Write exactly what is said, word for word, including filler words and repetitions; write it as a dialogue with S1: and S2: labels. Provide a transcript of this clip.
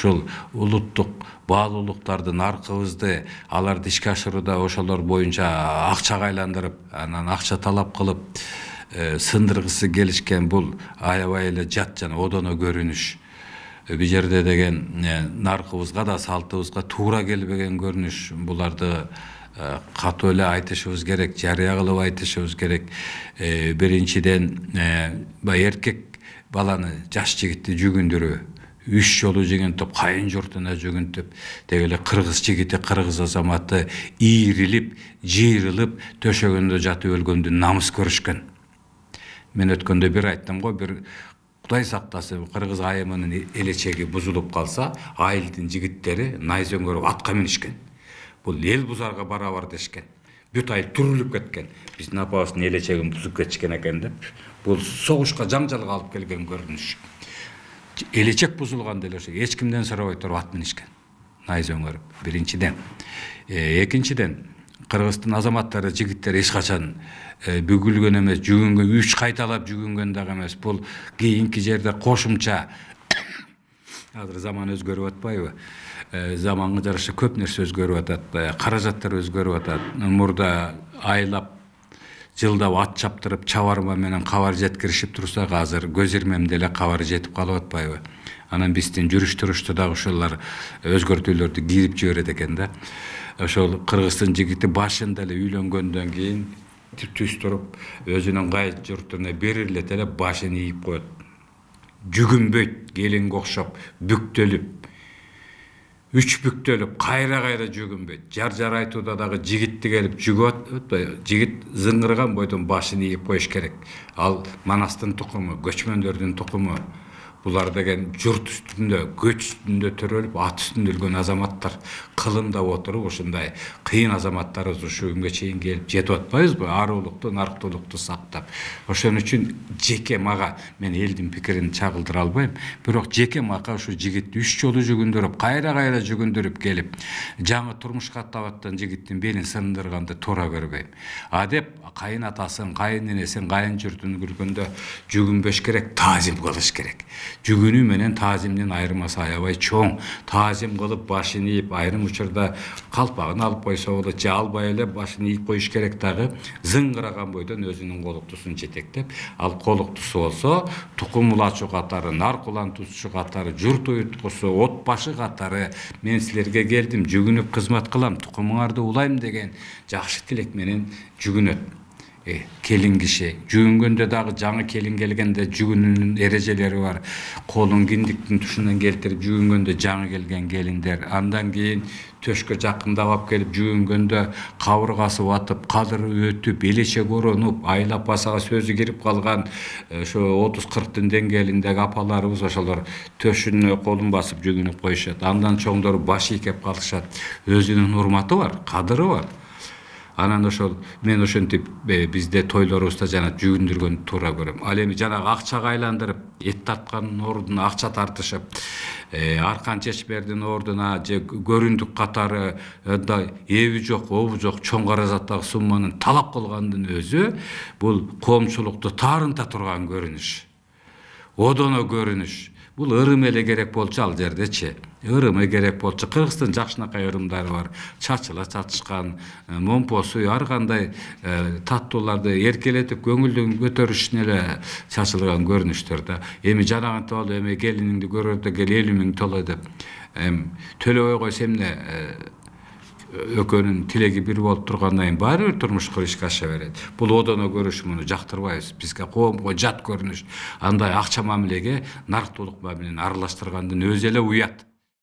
S1: ушул улуттук баалуулуктарды, наркыбызды аларды ишке ашырууда ошолор боюнча акчага айландырып, анан акча талап кылып сындыргысы келишкен бул аябай эле жат жана одоно көрүнүш. Бул жерде деген наркыбызга да салтыбызга туура келбеген көрүнүш. Буларды катуу эле айтышыбыз керек, жарыя кылып айтышыбыз керек. Биринчиден эркек баланы, жаш жигитти жүгүндүрүү, үч жолу жигинтип, кайын журтуна жүгүнтүп, деги эле кыргыз жигити, кыргыз азаматы ийрилип, жыйрылып, төшөгөндө жатып өлгөндү намыс көрүшкөн. Мен өткөндө бир айттым го, бир Кудай сактасын, кыргыз айымынын элечеги бузулуп калса, айылдын жигиттери найзөңгөрүп атка минишкен. Бул эл бузарга барабар дешкен. Бүт айыл түрүлүп кеткен. Биздин апабыздын элечегин бузуп кетишкен экен деп. Бул согушка, жаңжалга алып келген көрүнүш. Элечек бузулган деле ошо эч кимден сурабай туруп ат минишкен. Найзөңгөрүп. Биринчиден. Экинчиден, Кыргыздын азаматтары, жигиттери эч качан бүгүлгөн эмес, жүгүнгөн, үч кайталап жүгүнгөн дагы эмес. Бул кийинки жерде кошумча азыр заман өзгөрүп атпайбы? Заманга жараша көп нерсе өзгөрүп атат, каражаттар өзгөрүп атат. Мурда айлап, жылдап ат чаптырып, чабарма менен кабар жеткиришип турсак, азыр көз ирмемде эле кабар жетип калып атпайбы? Анан биздин жүрүш турушта дагы ошолор өзгөртүүлөрдү кирип жиберет экен да. Ошол кыргыздын жигити башында эле үйлөнгөндөн кийин түз туруп, өзүнүн кайын журтуна берилет эле башын ийип коет. Жүгүнбөйт, келинге окшоп, бүктөлүп, үч бүктөлүп, кайра-кайра жүгүнбөйт. Жар-жар айтууда дагы жигитти келип жүгүп, жигит зыңгырган бойдон башын ийип коюш керек. Ал Манастын тукуму, көчмөндөрдүн тукуму. Булар деген журт үстүндө, көч үстүндө төрөлүп, ат үстүндө өлгөн азаматтар, кылымдап отуруп, ушундай кыйын азаматтарыбыз ушу күнгө чейин келип жетип атпайбызбы? Аруулукту, нарктуулукту сактап. Ошон үчүн жеке мага, мен элдин пикирин чагылдыра албайм, бирок жеке мага ушу жигитти үч жолу жүгүндүрүп, кайра-кайра жүгүндүрүп келип, жаңы турмушка аттап аткан жигиттин белин сындырганды туура көрбөйм. А деп кайын атасын, кайын энесин, кайын журтун көргөндө жүгүнбөш керек, таазим кылыш керек. Жүгүнүү менен таазимдин айырмасы аябай чоң. Таазим кылып башын ийип, айрым учурда калпагын алып койсо болот, же албай эле башын ийип коюш керек дагы, зыңгыраган бойдон өзүнүн колуктусун жетектеп, ал колуктусу болсо, тукум улачу катары, нарк улантуучу катары, журт уюткусу, от башы катары, мен силерге келдим, жүгүнүп кызмат кылам, тукумуңарды улайм деген жакшы тилек менен жүгүнөт. Келин киши жүгүнгөндө дагы жаңы келин келгенде жүгүнүүнүн эрежелери бар. Колун киндиктин тушунан келтирип жүгүнгөндө жаңы келген келиндер, андан кийин төшкө жакындап алып келип жүгүнгөндө кабыргасы батып, кадыры өтүп, элечек оронуп, айыл апасага сөзү кирип калган ошо отуз кырктын деңгээлиндеги апаларыбыз ошолор төшүнө колун басып жүгүнүп коюшат. Андан чоңдору баш ийкеп калышат. Өзүнүн урматы бар, кадыры бар. Анан ошол мен ошентип бизде тойлорубузда жана жүгүндүргөндү туура көрөм. Ал эми жанагы акчага айландырып, эт тарткандын ордуна акча тартышып, аркан чечмердин ордуна же көрүндүк катары эби жок, обу жок чоң каражаттагы сумманы талап кылгандын өзү бул коомчулукту таарынта турган көрүнүш. Одоно көрүнүш. Бул ырым эле керек болчу ал жердечи. Ырымы керек болчу. Кыргыздын жакшынакай ырымдары бар. Чачыла чачышкан, момпосу, ар кандай таттууларды эркелетип, көңүлдүн көтөрүшүнө эле чачылган көрүнүштөр да. Эми жанагынтип алып, эми келиниңди көрөрдө кел элүү миң толо деп. Төлөбөй койсо эмне экөөнүн тилеги бир болуп тургандан кийин баары бир турмуш курушка аша берет. Бул одоно көрүш, муну жактырбайбыз. Бизге коомго жат көрүнүш. Андай акча мамилеге нарктуулук менен аралаштыргандын өзү эле уят.